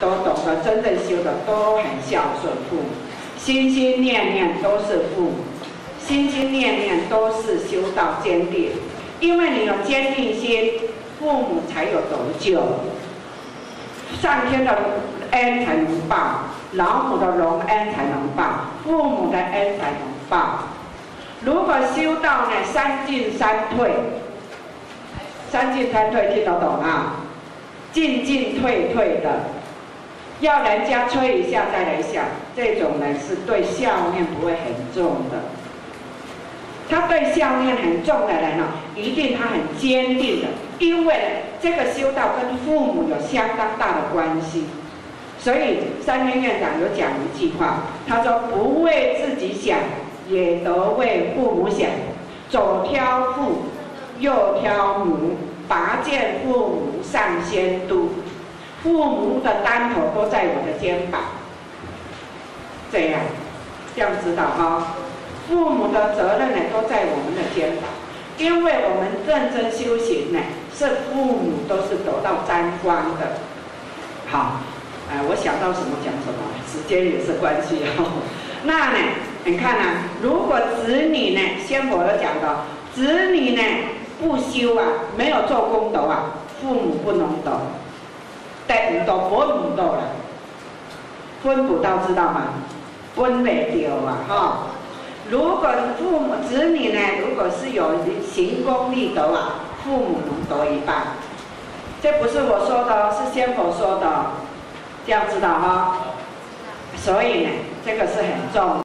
都懂得真正修的都很孝顺父母，心心念念都是父母，心心念念都是修道坚定。因为你有坚定心，父母才有得救，上天的恩才能报，老母的隆恩才能报，父母的恩才能报。如果修道呢，三进三退，三进三退听得懂啊？进进退退的，要人家催一下再来想，这种人是对孝念不会很重的。他对孝念很重的人呢，一定他很坚定的，因为这个修道跟父母有相当大的关系。所以三天院长有讲一句话，他说：“不为自己想，也得为父母想。左挑父，右挑母，拔剑父母上仙都。父母的担头都在我的肩膀。”这样知道哈。父母的责任呢，都在我们的肩膀，因为我们认真修行呢，是父母都是得到沾光的。好，我想到什么讲什么，时间也是关系哦。那呢，你看啊，如果子女呢，先佛有讲的，子女呢不修啊，没有做功德啊，父母不能得，但唔到分唔到啦，分不到知道吗？分袂掉啊，哈。如果父母子女呢，如果是有行功立德啊，父母能得一半。这不是我说的，是先佛说的，这样知道哈。所以呢，这个是很重要。